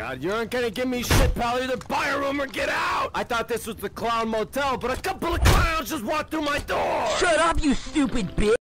God, you aren't gonna give me shit, pal. Either buy a room or get out! I thought this was the clown motel, but a couple of clowns just walked through my door! Shut up, you stupid bitch!